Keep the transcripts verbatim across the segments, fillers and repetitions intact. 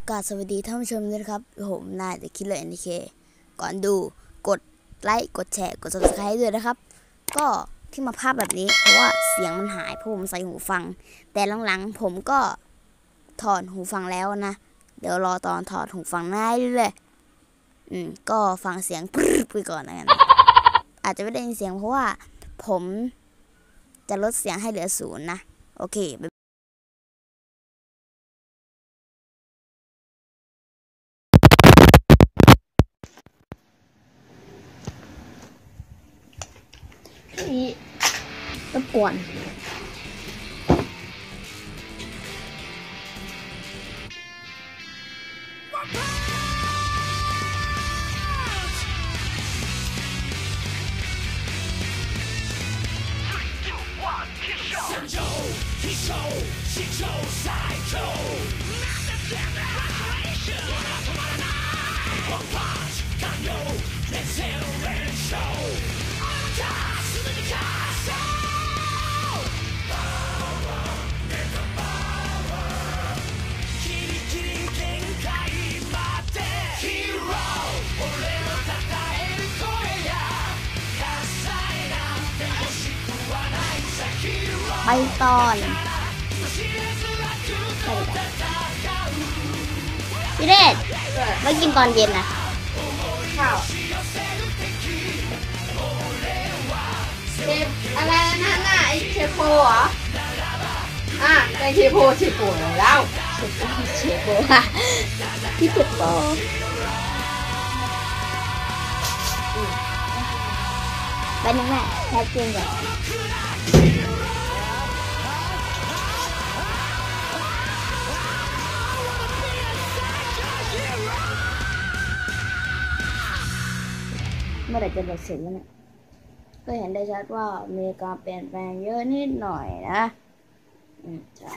กราบสวัสดีท่านผู้ชมด้วยครับผมนายเดอะคิลเลอร์ เอ็น ดี เค ก่อนดูกดไลค์กดแชร์กด ซับสไครบ์ ด้วยนะครับก็ที่มาภาพแบบนี้เพราะว่าเสียงมันหายเพราะผมใส่หูฟังแต่หลังๆผมก็ถอดหูฟังแล้วนะเดี๋ยวรอตอนถอดหูฟังได้เลยอืมก็ฟังเสียงไปก่อนนะกันอาจจะไม่ได้ยินเสียงเพราะว่าผมจะลดเสียงให้เหลือศูนย์นะโอเคนี่รบกวนไปตอนพี่เดชไม่กินตอนเย็นนะข้าวเชฟอะไรนั่นน่ะไอเชฟโปเหรออ่ะไอเชฟโปเชฟโปอะไรแล้วเชฟโปเชฟโปค่ะพี่เชฟโปไปนึงแม่แค่จริงก่อนเมื่อไหร่จะเสร็จแล้วเนี่ยก็เห็นได้ชัดว่ามีการเปลี่ยนแปลงเยอะนิดหน่อยนะอืมใช่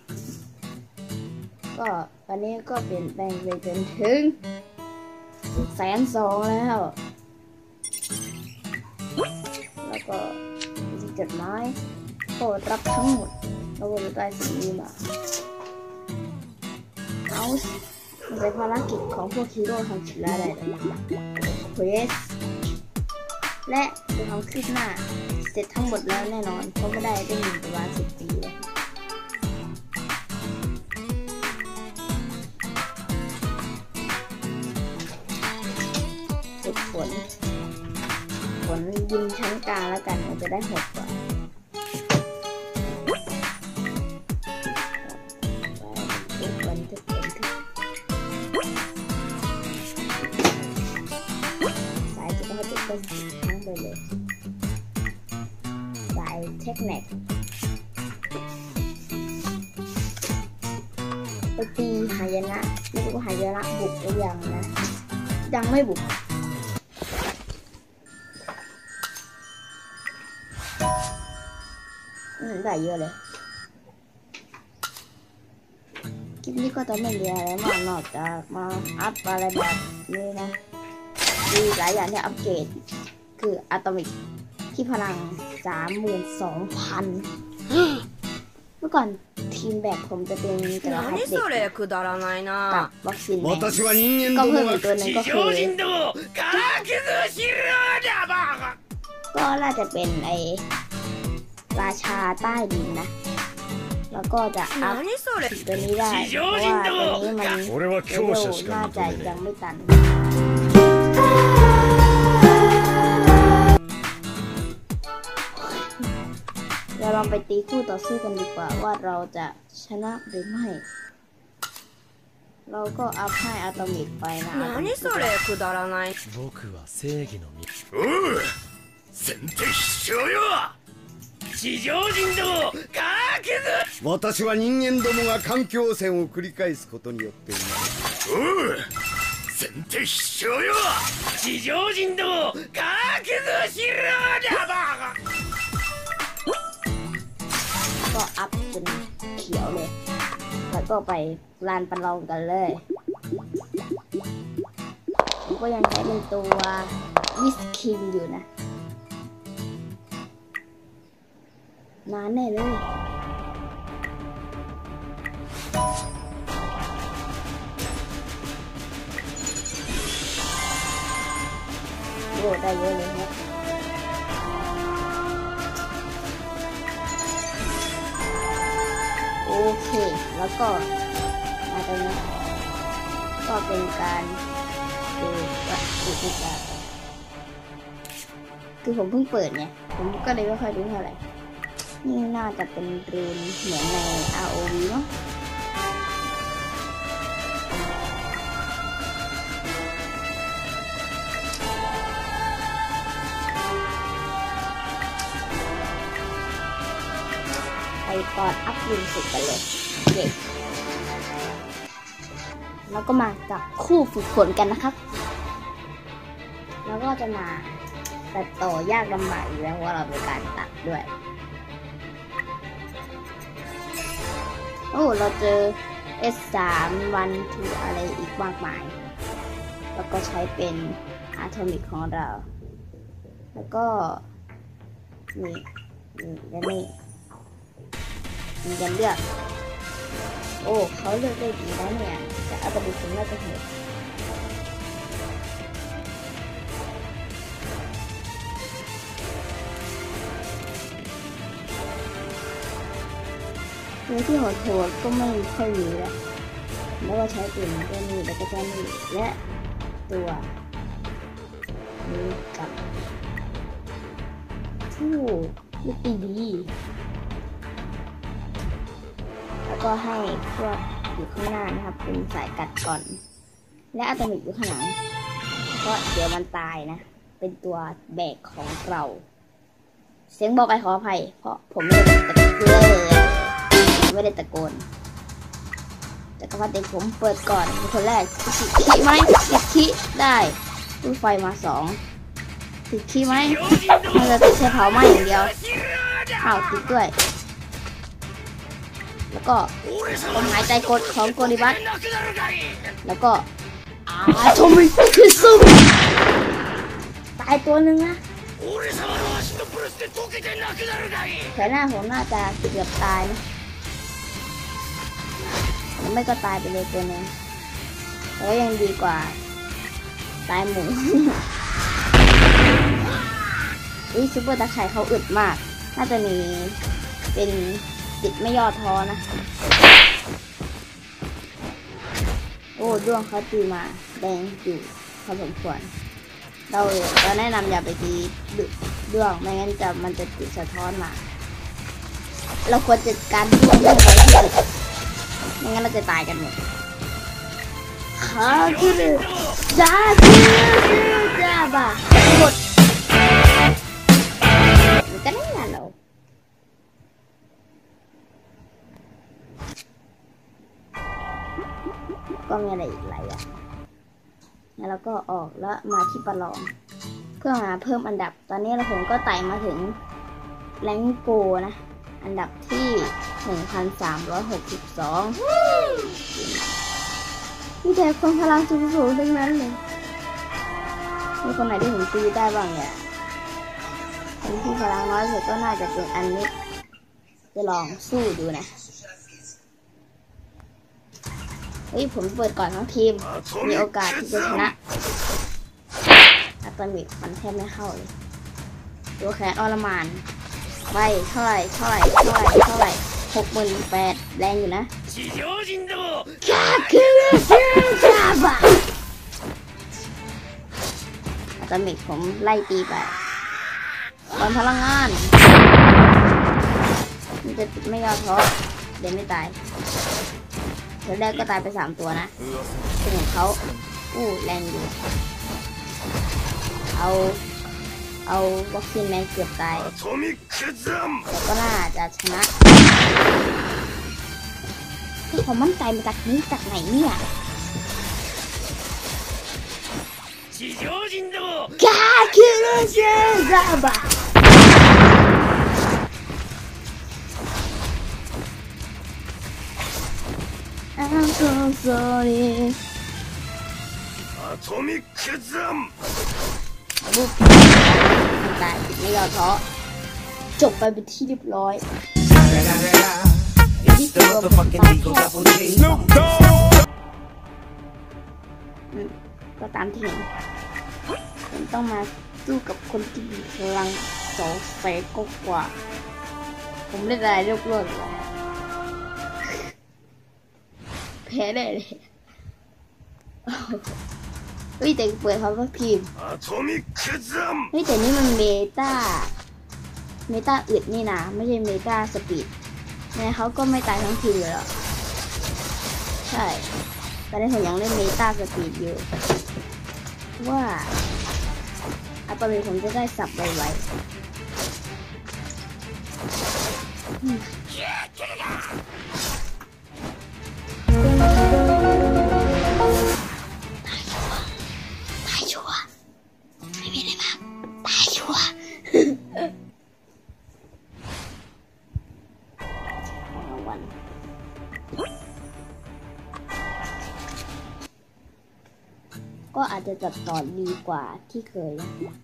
ก็ตอนนี้ก็เปลี่ยนแปลงไปจนถึงแสนสองแล้วแล้วก็มีจดหมายโปรดรับทั้งหมดแล้วก็ได้สิ่งนี้มาเอามันเป็นภารกิจของพวกฮีโร่ทำสิ่งอะไรเควสและดูความคืบหน้าเสร็จทั้งหมดแล้วแน่นอนเพราะไม่ได้ได้ยินประมาณสิบปีเลยฝึกฝนฝนยิงชั้นกลางแล้วกันมันจะได้หดกว่าทุกวันทุกวันทุกสายจะต้องติดกันทั้งไปเลยสายเทคนิคไปตีหายนะไม่รู้หายนะบุกหรือยังนะยังไม่บุกได้เยอะเลยคลิปนี้ก็จะไม่มีอะไรมากนอกจากมาอัพอะไรแบบนี้นะมีหลายอย่างที่อัปเกรดคืออะตอมิกที่พลัง สามหมื่นสองพัน เมื่อก่อนทีมแบบผมจะเป็นกระหัตเด็กกับวัคซีนแมนก็เพิ่มอีกตัวหนึ่งก็คือก็น่าจะเป็นไอราชาใต้ดินนะแล้วก็จะอัพตัวนี้ได้เพราะว่าตัวนี้มันเลเวลน่าจะยังไม่ตันเราลองไปตีคู่ต่อสู้กันดีกว่าว่าเราจะชนะหรือไม่เราก็อัพให้อะตอมิกไปนะ何それくだらない僕は正義の味おう先手必勝よ地上人どもかけず私は人間どもが環境汚染を繰り返すことによって生まれおう先手必勝よ地上人どもかけずしろだばก็อัพจนเขียวเลยแล้วก็ไปลานประลองกันเลยผมก็ยังใช้เป็นตัววิสคิงอยู่นะนานแน่เลย ผอ้ได้เยอะเลยนะโอเคแล้วก็มาตรงนี้ก็เป็นการดูวัตถุดิบคือผมเพิ่งเปิดไงผมก็เลยไม่ค่อยรู้เท่าไหร่นี่น่าจะเป็นรูนเหมือนใน อาร์ โอ วี เนาะไปก่อนอัพวินสุดกันเลยเด็กแล้วก็มากับคู่ฝึกฝนกันนะครับแล้วก็จะมาตัดต่อยากลำบากอยู่แล้วว่าเราเป็นการตัดด้วยโอ้เราเจอ เอส สาม วันทูอะไรอีกมากมายแล้วก็ใช้เป็นอะโทมิกของเราแล้วก็นี่นี่และนี่มีกันเลือกโอ้เขาเลือกได้ดีนะเนี่ยแต่อะโทมิกผมน่าจะเห็นเนื้อที่โหดๆก็ไม่ค่อยมีแล้วแล้วก็ใช้ปืนก็มีแล้วก็ใช้นี่และตัวนี้กับทู่ลูกตีดีแล้วก็ให้พวกอยู่ข้างหน้านะครับเป็นสายกัดก่อนและอะโทมิกอยู่ข้างหลังเพราะเดี๋ยวมันตายนะเป็นตัวแบกของเราเสียงบอกไปขออภัยเพราะผมไม่ได้ตะโกนไม่ได้ตะโกนแต่ก็ว่าเด็กผมเปิดก่อนเป็นคนแรกติดขี้ไหมติดขี้ได้ตู้ไฟมาสองติดขี้ไหมมันจะติดแค่เผาไหม้อย่างเดียวอ้าวติดด้วยแล้วก็ลมหายใจกดของโกลิบัสแล้วก็อะโทมิกพิซุมตายตัวหนึ่งนะแถวหน้าผมน่าจะเกือบตายนะแล้วไม่ก็ตายไปเลยตัวนึงแต่ก็ยังดีกว่าตายหมูอุ้ยซุปเปอร์ตะไคร่เขาอึดมากน่าจะมีเป็นจิตไม่ย่อท้อนะโอ้ด้วงเขาตีมาแดงอยู่พอสมควรเราเราแนะนำอย่าไปตีด้วงไม่งั้นจะมันจะติดสะท้อนมาเราควรจัดการด้วงให้ไวที่สุดไม่งั้นเราจะตายกันหมดฮาคือจ้าคือจ้าบ้าหมดมันก็ได้งานเราก็มีอะไรอีกหลายอย่างแล้วเราก็ออกแล้วมาที่ประลองเพื่อมาเพิ่มอันดับตอนนี้เราผมก็ไต่มาถึงแรงโกนะอันดับที่ หนึ่งพันสามร้อยหกสิบสองมีแต่คนพลังสูงๆทั้งนั้นเลยมีคนไหนที่ผมตีได้บ้างเนี่ยคนที่พลังน้อยสุดก็น่าจะเป็นอันนี้จะลองสู้ดูนะเฮ้ยผมเปิดก่อนทั้งทีมมีโอกาสที่จะชนะอะโทมิกมันแทบไม่เข้าเลยตัวแขนอรมานไปเท่าไหร่เท่าไหร่เท่าไหร่เท่าไหร่หกหมื่นแปดแรงอยู่นะคาคือเชื่อจ้าบ้าอะโทมิกผมไล่ตีไปตอนพลังงานมันจะไม่ยอมท้อเดี๋ยวไม่ตายเธอแรกก็ตายไปสามตัวนะเป็นของเขาอู้แรงอยู่เอาเอาบ็อกซิ่งแมนเกือบตายแต่ก็น่าจะชนะที่ผมมั่นใจมาจากนี้จากไหนเนี่ยกาคิโรเซซาบะI'm so sorry อะโทมิกซัมบุกตายไม่ยอมท้อจบไปเป็นที่เรียบร้อยนี่คือก็ตามที่เห็นผมต้องมาสู้กับคนที่มีพลังสองแสนกว่าผมเล่นอะไรเรียบร้อยแล้วแพ้ได้เลยเฮ้ยแต่เปิดเขาก็ทีมアトミックザンเฮ้ยแต่นี่มันเมตาเมตาอึดนี่นะไม่ใช่เมตาสปีดไงเขาก็ไม่ตายทั้งทีมเลยหรอใช่ตอนนี้ผมยังเล่นเมตาสปีดอยู่ว่าอะตอนนี้ผมจะได้สับไวๆตายชัวร์ไม่มีอะไรมากตายชัวร์วันก็อาจจะจัดต่อดีกว่าที่เคย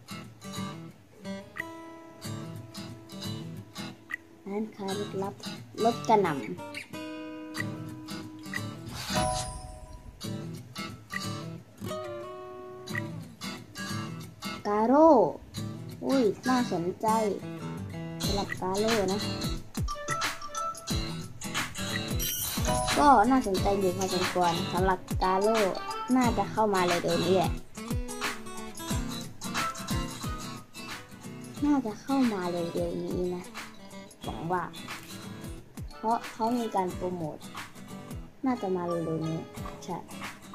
ร้านค้าลึกลับลดกระหน่ำกาโร่อุ้ยน่าสนใจสำหรับกาโร่นะก็น่าสนใจอยู่พอสมควรสำหรับกาโร่น่าจะเข้ามาเลยเดี๋ยวนี้แหละน่าจะเข้ามาเลยเดี๋ยวนี้นะหวังว่าเพราะเขามีการโปรโมทน่าจะมาเร็วๆนี้ใช่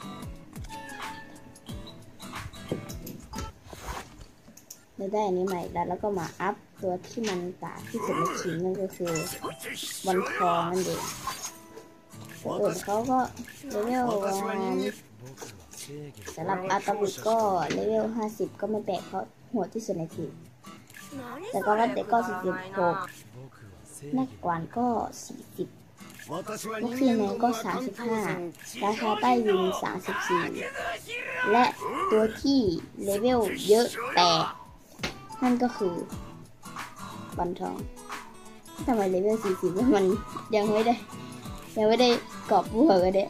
เราได้อันนี้ใหม่แล้วแล้วก็มาอัพตัวที่มันต่างที่สุดในทีมนั่นก็คือวันทองนั่นเองตัวอื่นเขาก็เลเวลประมาณสำหรับอาตาบิก็เลเวลห้าสิบก็ไม่แปลกเพราะหัวที่สุดในทีมแต่ก็รับเด็กก็สี่สิบหกนักกวานก็สี่สิบลูกซีแมนก็สามสิบห้าราคาใต้ดินสามสิบสี่และตัวที่เลเวลเยอะแต่นั่นก็คือบันทองทำไมเลเวลสี่สิบมันยังไม่ได้ยังไม่ได้กรอบบัวกันเด้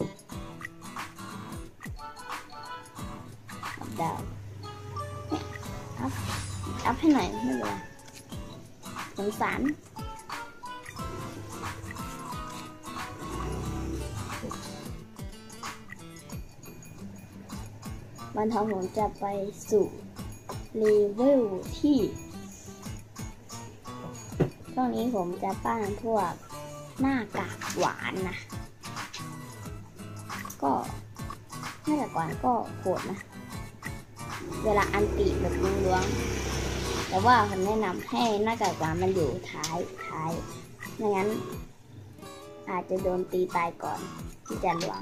ดาวอัพอัพให้หน่อยไม่เป็นไรสงสารบันทองผมจะไปสู่เลเวลที่ช่วงนี้ผมจะปั้นพวกหน้ากากหวานนะก็หน้ากากหวานก็โหดนะเวลาอันติแบบล้วงๆแต่ว่าผมแนะนำให้หน้ากากหวานมันอยู่ท้ายท้ายไม่งั้นอาจจะโดนตีตายก่อนที่จะล้วง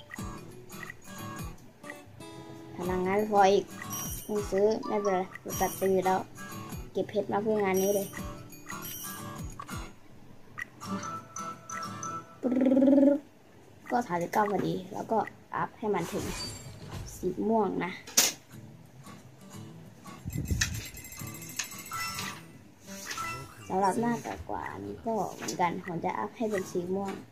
พลังงานพออีกต้องซื้อไม่เป็นไรตัดตีแล้วเก็บเพชรมาเพื่องานนี้เลยก็ถ่ายไปเก้าพอดีแล้วก็อัพให้มันถึงสีม่วงนะสำหรับหน้ากากกว่านี้ก็เหมือนกันผมจะอัพให้เป็นสีม่วง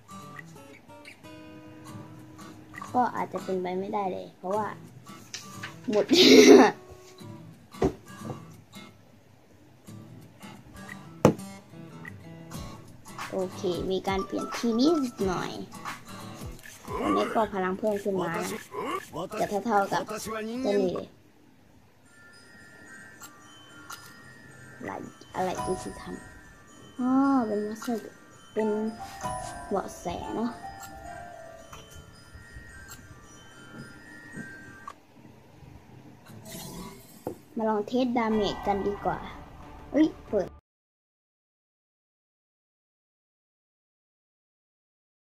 ก็อาจจะเป็นไปไม่ได้เลยเพราะว่าหมด โอเคมีการเปลี่ยนที่นิดหน่อยอันนี้ก็พลังเพิ่มขึ้นมานะจะเท่าๆกับตัวนี้เลยอะไรอะไรที่สิทำอ๋อเป็นมาสเตอร์เป็นเบาะแสเนาะมาลองเทสดาเมจกันดีกว่าเอ้ยเปิด